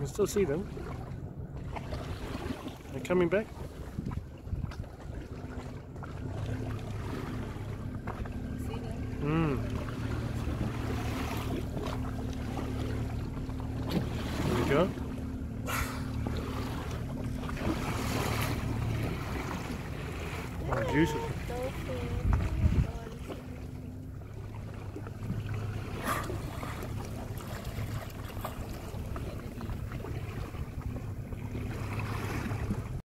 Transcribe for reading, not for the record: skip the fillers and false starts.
can still see them. They're coming back. There we go. Oh, beautiful.